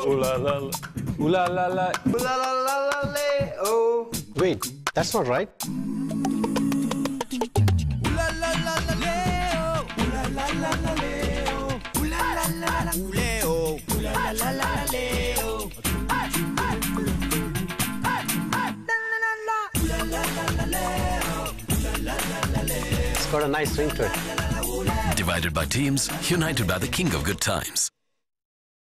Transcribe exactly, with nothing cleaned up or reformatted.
Ooh la la la. Ooh la la la. Ooh la la la la la. Oh. Wait, that's not right. It's got a nice ring to it. Divided by teams, united by the king of good times.